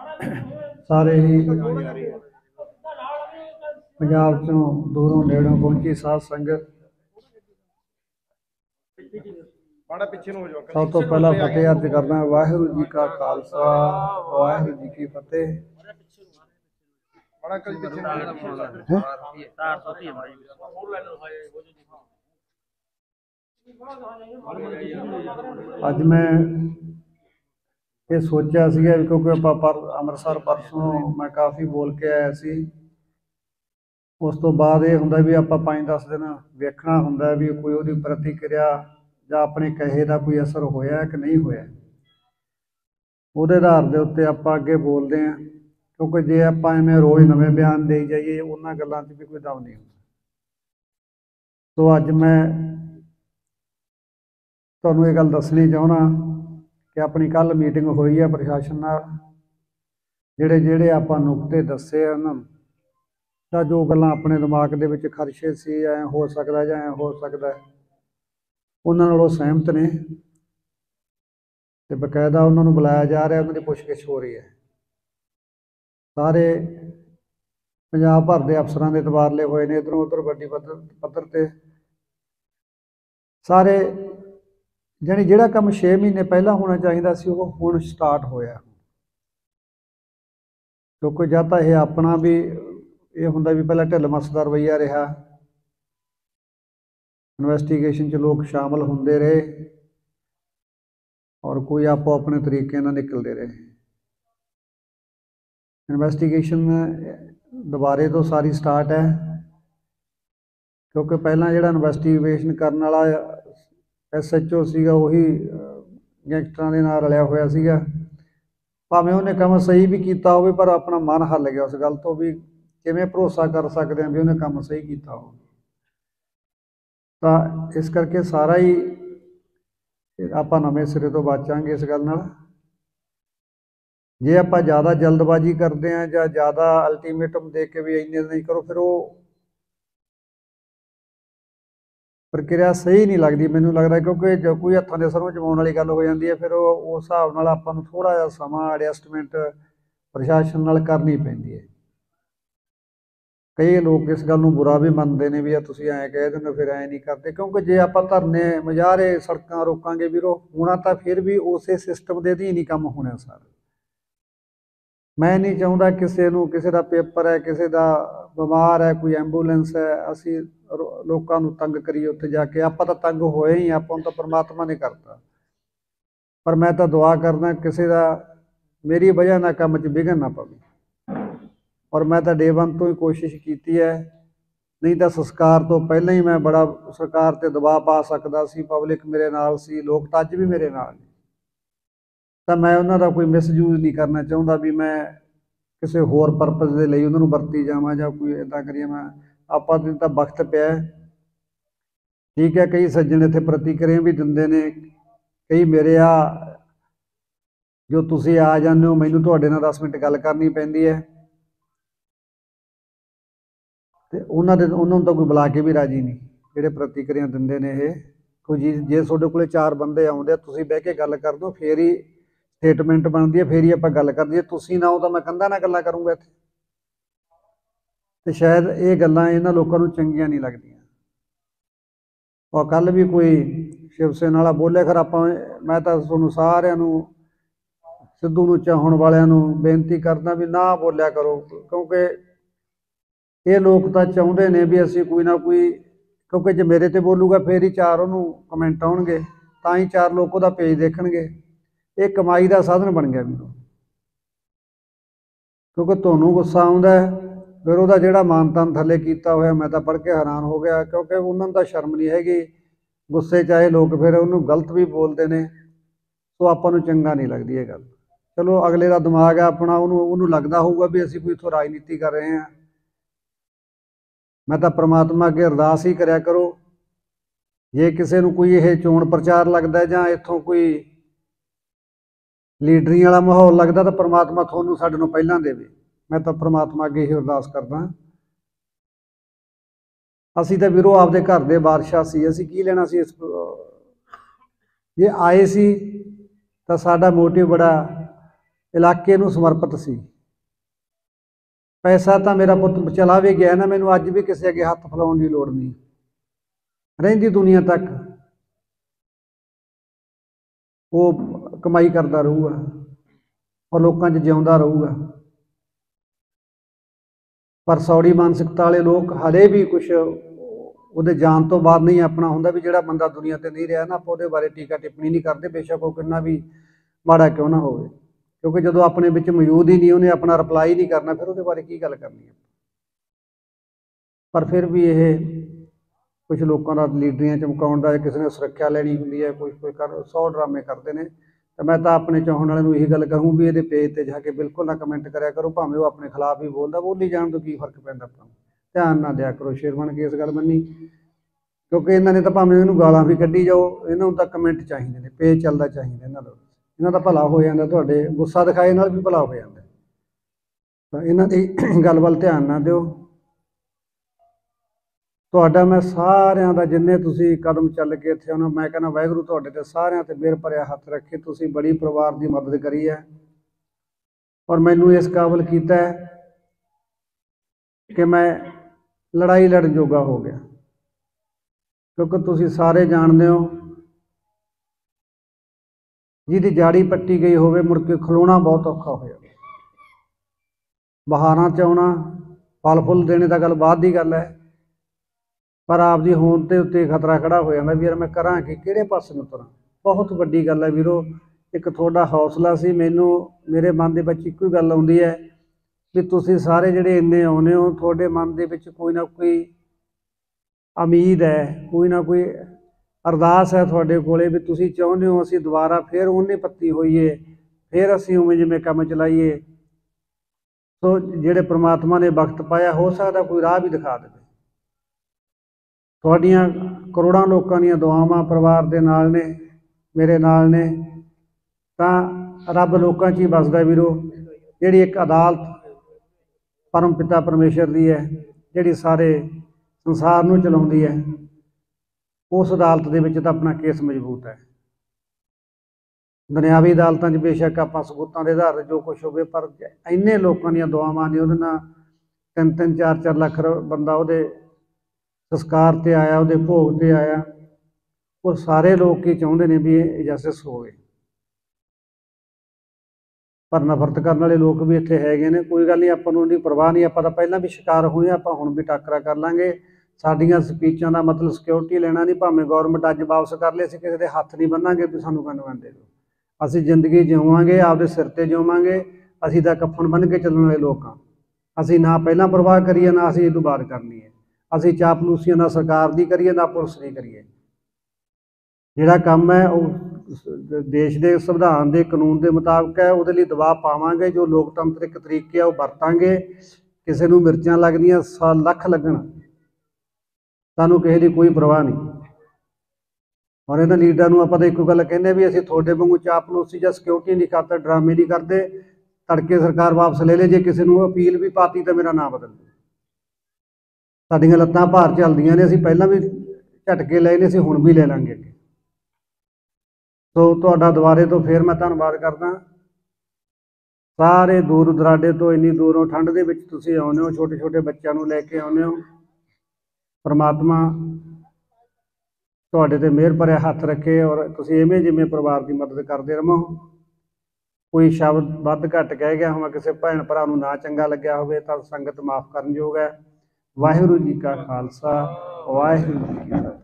सारे ही पंजाब चों दूरों नेड़ों पहुंची साध संगत। सब तो पहला फतेह अर्ज करना वाहिगुरू जी का खालसा वाहिगुरू जी की फतेह। अज मैं ये सोचा सीगा क्योंकि आप अमृतसर परसों मैं काफ़ी बोल के आया सी। उस तो बाद ये हुंदा भी आप 5-10 दिन वेखना हुंदा भी कोई उहदी प्रतिक्रिया जां अपने कहे का कोई असर होया कि नहीं होया। उहदे आधार के उत्ते आपां अगे बोलते हैं क्योंकि जे आपां इवें रोज़ नवें बयान देई जाइए उन्हां गल्लां 'च भी कोई दम नहीं हुंदा। तो अज मैं तुहानूं ये गल दसनी चाहुंदा कि अपनी कल मीटिंग हुई है प्रशासन नाल। जिहड़े जिहड़े आपां नुकते दस्से उन्हां तां जो गल्लां अपने दिमाग दे विच खदशे सी ऐ हो सकदा जां ऐ हो सकदा उन्हां नाल ओह सहमत ने ते बकायदा उन्हां नूं बुलाया जा रहा उन्हां दी पुछगिछ हो रही है। सारे पंजाब भर के अफसरां दे तबादले होए ने इधरों उधर वड्डी पद्धर ते सारे जानी जिहड़ा काम 6 महीने पहला होना चाहिए सी वो हुण स्टार्ट होया। क्योंकि जद तां ये अपना भी ये हुंदा भी पहला ढिल मस्स दा रवैया रहा इन्वैस्टिगेशन च लोग शामिल होंदे रहे और कोई आपो अपने तरीके नाल निकलते रहे। इन्वैस्टिगेशन दोबारे तो सारी स्टार्ट है क्योंकि पहला जिहड़ा इन्वैस्टिगेशन करने वाला SHO सीगा उही गैंगस्टरां दे नाल रलिया होया सीगा। भावें उन्हें काम सही भी किया होवे पर अपना मन हल गया उस गल तो भी किवें भरोसा कर सकते हैं भी उन्हें काम सही किया हो। तो इस करके सारा ही आपां नवें सिरे तो बचांगे इस गल नाल। जे आपां ज़्यादा जल्दबाजी करते हैं जां ज़्यादा अल्टीमेटम दे के भी इन्ने नहीं करो फिर वो प्रक्रिया सही नहीं लगती मैनूं लगता क्योंकि जो कोई हत्थां दे सरੋਂ जमाउण वाली गल हो जाती है फिर उस हिसाब नाल आपां नूं थोड़ा जिहा समां एडजस्टमेंट प्रशासन नाल करनी पैंदी है। कई लोग इस गल नूं बुरा भी मनते हैं भी तुसीं ऐ कह दिंदे फिर ऐ नहीं करते क्योंकि जे आपां धरने मुजाहरे सड़कां रोकांगे वीरो होना तो फिर भी उस सिस्टम के अधीन ही काम होने सारे। मैं नहीं चाहुंदा किसी नूं किसी का पेपर है किसी का बीमार है कोई एंबूलेंस है असीं लोकां नूं तंग करिए उत्थे जाके आपां तां तंग होए ही आपां नूं तां परमात्मा ने करता। पर मैं तो दुआ करना किसी का मेरी वजह नाल काम च विघन ना पवे और मैं तो डे वन तो ही कोशिश की है नहीं तो संस्कार तो पहले ही मैं बड़ा सरकार ते दबाव पा सकदा सी पब्लिक मेरे नाल सी लोग तो अज भी मेरे नाल तो मैं उन्हां दा कोई मिसयूज नहीं करना चाहुंदा भी मैं किसी होर परपज़ के लिए उन्होंने वरती जावां जां कोई इदां करिए मैं आपां नूं तां वक्त पिया ठीक है। कई सज्जन इत्थे प्रतिक्रिया भी दिंदे ने कई मेरे जो तुसीं आ जांदे हो मैनूं तुहाडे नाल 10 मिनट गल करनी पैंदी है तो उन्होंने तो कोई बुला के भी राजी नहीं जिहड़े प्रतिक्रिया दिंदे ने ये कोई जे तुहाडे कोल 4 बंदे आउंदे तुसीं बह के गल कर दो फिर ही स्टेटमेंट बनती है फिर ही आपां गल करदे जे तुसीं ना हो तो मैं कंधां नाल गल्लां करूँगा इत्थे तो शायद ये गल्लां इन्हां लोकां नूं चंगियां नहीं लगदियां। और कल भी कोई शिव सेना वाला बोले खर आपां मैं तो तुहानूं सारिआं नूं सिद्धू नूं चाहण वालिआं नूं बेनती करदा भी ना बोलिया करो क्योंकि ये लोग तो चाहुंदे ने भी असीं कोई ना कोई क्योंकि जे मेरे ते बोलूगा फिर ही 4 उहनूं कमेंट आउणगे तां ही 4 लोग उहदा पेज देखणगे। ये कमाई का साधन बन गया मेनूं क्योंकि तुहानूं गुस्सा आउंदा फिर वह जोड़ा मान तान थले किया होया मैं तो पढ़ के हैरान हो गया क्योंकि उन्होंने तो शर्म नहीं हैगी गुस्से चाहे लोग फिर उन्होंने गलत भी बोलते हैं तो आपां नूं चंगा नहीं लगती ये गल। चलो अगले का दिमाग है अपना उन्होंने लगता होगा भी असीं कोई इत्थों राजनीति कर रहे हैं। मैं तो परमात्मा अगे अरदास ही करया करो जे किसी नूं कोई ये चोण प्रचार लगता जां इत्थों कोई लीडरी वाला माहौल लगता तो परमात्मा तुहानूं साडे नूं पहलां देवे। मैं तो परमात्मा अगे ही अरदास करदा असीं तो वीरो आपदे घर दे बादशाह सी असीं की लेना सी इस जे आए सी तो साडा मोटिव बड़ा ਇਲਾਕੇ ਨੂੰ ਸਮਰਪਿਤ ਸੀ। ਪੈਸਾ ਤਾਂ ਮੇਰਾ ਪੁੱਤ ਚਲਾ ਵੀ ਗਿਆ ਨਾ, ਮੈਨੂੰ ਅੱਜ ਵੀ ਕਿਸੇ ਅੱਗੇ ਹੱਥ ਫੈਲਾਉਣ ਦੀ ਲੋੜ ਨਹੀਂ, ਰਹਿੰਦੀ ਦੁਨੀਆ ਤੱਕ ਉਹ ਕਮਾਈ ਕਰਦਾ ਰਹੂਗਾ ਔਰ ਲੋਕਾਂ 'ਚ ਜਿਉਂਦਾ ਰਹੂਗਾ। ਪਰ ਸੌੜੀ ਮਾਨਸਿਕਤਾ ਵਾਲੇ ਲੋਕ ਹਲੇ ਵੀ ਕੁਛ ਉਹਦੇ ਜਾਣ ਤੋਂ ਬਾਅਦ ਨਹੀਂ ਆਪਣਾ ਹੁੰਦਾ ਵੀ ਜਿਹੜਾ ਬੰਦਾ ਦੁਨੀਆ ਤੇ ਨਹੀਂ ਰਿਹਾ ਨਾ, ਆਪਾਂ ਉਹਦੇ ਬਾਰੇ ਟੀਕਾ ਟਿੱਪਣੀ ਨਹੀਂ ਕਰਦੇ, ਬੇਸ਼ੱਕ ਉਹ ਕਿੰਨਾ ਵੀ ਮਾੜਾ ਕਿਉਂ ਨਾ ਹੋਵੇ, ਕਿਉਂਕਿ ਜਦੋਂ ਆਪਣੇ ਵਿੱਚ ਮੌਜੂਦ ਹੀ ਨਹੀਂ, ਉਹਨੇ ਆਪਣਾ ਰਿਪਲਾਈ ਨਹੀਂ ਕਰਨਾ, ਫਿਰ ਉਹਦੇ ਬਾਰੇ ਕੀ ਗੱਲ ਕਰਨੀ ਹੈ। ਪਰ ਫਿਰ ਵੀ ਇਹ ਕੁਝ ਲੋਕਾਂ ਦਾ ਲੀਡਰੀਆਂ ਚਮਕਾਉਣ ਦਾ, ਕਿਸੇ ਨੇ ਸੁਰੱਖਿਆ ਲੈਣੀ ਹੁੰਦੀ ਹੈ, ਕੋਈ 100 ਡਰਾਮੇ ਕਰਦੇ ਨੇ। ਤਾਂ ਮੈਂ ਤਾਂ ਆਪਣੇ ਚਾਹਣ ਵਾਲਿਆਂ ਨੂੰ ਇਹੀ ਗੱਲ ਕਹੂੰ ਵੀ ਇਹਦੇ ਪੇਜ ਤੇ ਜਾ ਕੇ ਬਿਲਕੁਲ ਨਾ ਕਮੈਂਟ ਕਰਿਆ ਕਰੋ, ਭਾਵੇਂ ਉਹ ਆਪਣੇ ਖਿਲਾਫ ਹੀ ਬੋਲਦਾ, ਬੋਲੀ ਜਾਣ ਤੋਂ ਕੀ ਫਰਕ ਪੈਂਦਾ, ਆਪਾਂ ਨੂੰ ਧਿਆਨ ਨਾ ਦਿਆ ਕਰੋ। ਸ਼ੇਰ ਬਣ ਕੇ ਇਸ ਗੱਲ ਮੰਨੀ, ਕਿਉਂਕਿ ਇਹਨਾਂ ਨੇ ਤਾਂ ਭਾਵੇਂ ਇਹਨੂੰ ਗਾਲਾਂ ਵੀ ਕੱਢੀ ਜਾਓ, ਇਹਨਾਂ ਨੂੰ ਤਾਂ ਕਮੈਂਟ ਚਾਹੀਦੇ ਨੇ, ਪੇਜ ਚੱਲਦਾ ਚਾਹੀਦਾ ਇਹਨਾਂ ਦਾ ਭਲਾ ਹੋ ਜਾਂਦਾ, ਤੁਹਾਡੇ ਗੁੱਸਾ ਦਿਖਾਏ ਨਾਲ ਵੀ ਭਲਾ ਹੋ ਜਾਂਦਾ। ਤਾਂ ਇਹਨਾਂ ਦੀ ਗੱਲ ਵੱਲ ਧਿਆਨ ਨਾ ਦਿਓ। ਤੁਹਾਡਾ ਮੈਂ ਸਾਰਿਆਂ ਦਾ, ਜਿੰਨੇ ਤੁਸੀਂ ਕਦਮ ਚੱਲ ਕੇ ਇੱਥੇ ਆਉਣਾ, ਮੈਂ ਕਹਿੰਦਾ ਵਾਹਿਗੁਰੂ ਤੁਹਾਡੇ ਤੇ ਸਾਰਿਆਂ ਤੇ ਮਿਹਰ ਭਰਿਆ ਹੱਥ ਰੱਖੇ। ਤੁਸੀਂ ਬੜੀ ਪਰਿਵਾਰ ਦੀ ਮਦਦ ਕਰੀ ਹੈ ਔਰ ਮੈਨੂੰ ਇਸ ਕਾਬਲ ਕੀਤਾ ਹੈ ਕਿ ਮੈਂ ਲੜਾਈ ਲੜਨ ਜੋਗਾ ਹੋ ਗਿਆ, ਕਿਉਂਕਿ ਤੁਸੀਂ ਸਾਰੇ ਜਾਣਦੇ ਹੋ ਜਿਹਦੀ ਜਾੜੀ ਪੱਟੀ ਗਈ ਹੋਵੇ ਮੁੜ ਕੇ ਖਲੋਣਾ ਬਹੁਤ ਔਖਾ ਹੋ ਜਾਂਦਾ। ਬਹਾਰਾਂ 'ਚ ਆਉਣਾ, ਫਲ ਫੁੱਲ ਦੇਣੇ ਤਾਂ ਗੱਲ ਬਾਅਦ ਦੀ ਗੱਲ ਹੈ, ਪਰ ਆਪਦੀ ਹੋਂਦ ਦੇ ਉੱਤੇ ਖਤਰਾ ਖੜਾ ਹੋ ਜਾਂਦਾ ਵੀ ਯਾਰ ਮੈਂ ਕਰਾਂ ਕਿ ਕਿਹੜੇ ਪਾਸੇ ਨੂੰ ਤੁਰਾਂ। ਬਹੁਤ ਵੱਡੀ ਗੱਲ ਹੈ ਵੀਰੋ, ਇੱਕ ਤੁਹਾਡਾ ਹੌਸਲਾ ਸੀ। ਮੈਨੂੰ ਮੇਰੇ ਮਨ ਦੇ ਵਿੱਚ ਇੱਕੋ ਹੀ ਗੱਲ ਆਉਂਦੀ ਹੈ ਵੀ ਤੁਸੀਂ ਸਾਰੇ ਜਿਹੜੇ ਇੰਨੇ ਆਉਂਦੇ ਹੋ, ਤੁਹਾਡੇ ਮਨ ਦੇ ਵਿੱਚ ਕੋਈ ਨਾ ਕੋਈ ਉਮੀਦ ਹੈ, ਕੋਈ ਨਾ ਕੋਈ ਅਰਦਾਸ ਹੈ ਤੁਹਾਡੇ ਕੋਲੇ ਵੀ ਤੁਸੀਂ ਚਾਹੁੰਦੇ ਹੋ ਅਸੀਂ ਦੁਬਾਰਾ ਫਿਰ ਉਹਨੇ ਪੱਤੀ ਹੋਈਏ, ਫਿਰ ਅਸੀਂ ਉਵੇਂ ਜਿਵੇਂ ਕੰਮ ਚਲਾਈਏ। ਸੋ ਜਿਹੜੇ ਪ੍ਰਮਾਤਮਾ ਨੇ ਵਕਤ ਪਾਇਆ, ਹੋ ਸਕਦਾ ਕੋਈ ਰਾਹ ਵੀ ਦਿਖਾ ਦੇਵੇ। ਤੁਹਾਡੀਆਂ ਕਰੋੜਾਂ ਲੋਕਾਂ ਦੀਆਂ ਦੁਆਵਾਂ ਪਰਿਵਾਰ ਦੇ ਨਾਲ ਨੇ, ਮੇਰੇ ਨਾਲ ਨੇ, ਤਾਂ ਰੱਬ ਲੋਕਾਂ 'ਚ ਹੀ ਵੱਸਦਾ ਵੀਰੋ। ਜਿਹੜੀ ਇੱਕ ਅਦਾਲਤ ਪਰਮ ਪਿਤਾ ਪਰਮੇਸ਼ਰ ਦੀ ਹੈ, ਜਿਹੜੀ ਸਾਰੇ ਸੰਸਾਰ ਨੂੰ ਚਲਾਉਂਦੀ ਹੈ, ਉਸ ਅਦਾਲਤ ਦੇ ਵਿੱਚ ਤਾਂ ਆਪਣਾ ਕੇਸ ਮਜ਼ਬੂਤ ਹੈ। ਦੁਨਿਆਵੀ ਅਦਾਲਤਾਂ 'ਚ ਬੇਸ਼ੱਕ ਆਪਾਂ ਸਬੂਤਾਂ ਦੇ ਆਧਾਰ ਜੋ ਕੁਛ ਹੋਵੇ, ਪਰ ਇੰਨੇ ਲੋਕਾਂ ਦੀਆਂ ਦੁਆਵਾਂ ਨੇ, ਉਹਦੇ ਨਾਲ 3-3, 4-4 ਲੱਖ ਬੰਦਾ ਉਹਦੇ ਸੰਸਕਾਰ 'ਤੇ ਆਇਆ, ਉਹਦੇ ਭੋਗ 'ਤੇ ਆਇਆ। ਉਹ ਸਾਰੇ ਲੋਕ ਹੀ ਚਾਹੁੰਦੇ ਨੇ ਵੀ ਇਹ ਜਸਟਿਸ ਹੋਵੇ, ਪਰ ਨਫ਼ਰਤ ਕਰਨ ਵਾਲੇ ਲੋਕ ਵੀ ਇੱਥੇ ਹੈਗੇ ਨੇ। ਕੋਈ ਗੱਲ ਨਹੀਂ, ਆਪਾਂ ਨੂੰ ਉਹਦੀ ਪਰਵਾਹ ਨਹੀਂ, ਆਪਾਂ ਤਾਂ ਪਹਿਲਾਂ ਵੀ ਸ਼ਿਕਾਰ ਹੋਏ, ਆਪਾਂ ਹੁਣ ਵੀ ਟਾਕਰਾ ਕਰ ਲਾਂਗੇ। ਸਾਡੀਆਂ ਸਪੀਚਾਂ ਦਾ ਮਤਲਬ ਸਿਕਿਉਰਿਟੀ ਲੈਣਾ ਨਹੀਂ, ਭਾਵੇਂ ਗੌਰਮੈਂਟ ਅੱਜ ਵਾਪਸ ਕਰ ਲਏ, ਅਸੀਂ ਕਿਸੇ ਦੇ ਹੱਥ ਨਹੀਂ ਬੰਨਾਂਗੇ ਵੀ ਸਾਨੂੰ ਕੰਨ ਦੇ ਦਿਓ। ਅਸੀਂ ਜ਼ਿੰਦਗੀ ਜਿਉਵਾਂਗੇ, ਆਪਦੇ ਸਿਰ 'ਤੇ ਜਿਉਵਾਂਗੇ। ਅਸੀਂ ਤਾਂ ਕੱਫਣ ਬੰਨ੍ਹ ਕੇ ਚੱਲਣ ਵਾਲੇ ਲੋਕ ਹਾਂ। ਅਸੀਂ ਨਾ ਪਹਿਲਾਂ ਪਰਵਾਹ ਕਰੀਏ, ਨਾ ਅਸੀਂ ਇਹ ਤੋਂ ਬਾਅਦ ਕਰਨੀ ਹੈ। ਅਸੀਂ ਚਾਪਲੂਸੀਆਂ ਨਾ ਸਰਕਾਰ ਦੀ ਕਰੀਏ, ਨਾ ਪੁਲਿਸ ਦੀ ਕਰੀਏ। ਜਿਹੜਾ ਕੰਮ ਹੈ ਉਹ ਦੇਸ਼ ਦੇ ਸੰਵਿਧਾਨ ਦੇ ਕਾਨੂੰਨ ਦੇ ਮੁਤਾਬਕ ਹੈ, ਉਹਦੇ ਲਈ ਦਬਾਅ ਪਾਵਾਂਗੇ। ਜੋ ਲੋਕਤੰਤਰਿਕ ਤਰੀਕੇ ਆ ਉਹ ਵਰਤਾਂਗੇ। ਕਿਸੇ ਨੂੰ ਮਿਰਚਾਂ ਲੱਗਦੀਆਂ, ਲੱਖ ਲੱਗਣ, ਸਾਨੂੰ ਕਿਸੇ ਦੀ ਕੋਈ ਪਰਵਾਹ ਨਹੀਂ। ਔਰ ਇਹਨਾਂ ਲੀਡਰਾਂ ਨੂੰ ਆਪਾਂ ਤਾਂ ਇੱਕੋ ਗੱਲ ਕਹਿੰਦੇ ਵੀ ਅਸੀਂ ਤੁਹਾਡੇ ਵਾਂਗੂ ਚਾਪਲੂਸੀ ਜਾਂ ਸਿਕਿਉਰਿਟੀ ਨਹੀਂ ਕਰਦੇ, ਡਰਾਮੇ ਨਹੀਂ ਕਰਦੇ। ਤੜਕੇ ਸਰਕਾਰ ਵਾਪਸ ਲੈ ਲੇ, ਜੇ ਕਿਸੇ ਨੂੰ ਅਪੀਲ ਵੀ ਪਾਤੀ ਤਾਂ ਮੇਰਾ ਨਾਂ ਬਦਲ ਦਿਓ। ਸਾਡੀਆਂ ਲੱਤਾਂ ਭਾਰ ਚੱਲਦੀਆਂ ਨੇ, ਅਸੀਂ ਪਹਿਲਾਂ ਵੀ ਝਟਕੇ ਲਏ ਨੇ, ਅਸੀਂ ਹੁਣ ਵੀ ਲੈ ਲਾਂਗੇ ਅੱਗੇ। ਸੋ ਤੁਹਾਡਾ ਦੁਬਾਰੇ ਤੋਂ ਫਿਰ ਮੈਂ ਧੰਨਵਾਦ ਕਰਦਾ। ਸਾਰੇ ਦੂਰ ਦੁਰਾਡੇ ਤੋਂ, ਇੰਨੀ ਦੂਰੋਂ ਠੰਡ ਦੇ ਵਿੱਚ ਤੁਸੀਂ ਆਉਂਦੇ ਹੋ, ਛੋਟੇ ਛੋਟੇ ਬੱਚਿਆਂ ਨੂੰ ਲੈ ਕੇ ਆਉਂਦੇ ਹੋ। ਪਰਮਾਤਮਾ ਤੁਹਾਡੇ ਤੇ ਮਿਹਰ ਭਰਿਆ ਹੱਥ ਰੱਖੇ ਔਰ ਤੁਸੀਂ ਇਵੇਂ ਜਿਵੇਂ ਪਰਿਵਾਰ ਦੀ ਮਦਦ ਕਰਦੇ ਰਹੋ। ਕੋਈ ਸ਼ਬਦ ਵੱਧ ਘੱਟ ਕਹਿ ਗਿਆ ਹੋਵਾਂ, ਕਿਸੇ ਭੈਣ ਭਰਾ ਨੂੰ ਨਾ ਚੰਗਾ ਲੱਗਿਆ ਹੋਵੇ ਤਾਂ ਸੰਗਤ ਮਾਫ ਕਰਨ ਯੋਗ ਹੈ। ਵਾਹਿਗੁਰੂ ਜੀ ਕਾ ਖਾਲਸਾ, ਵਾਹਿਗੁਰੂ ਜੀ ਕੀ ਫਤਿਹ।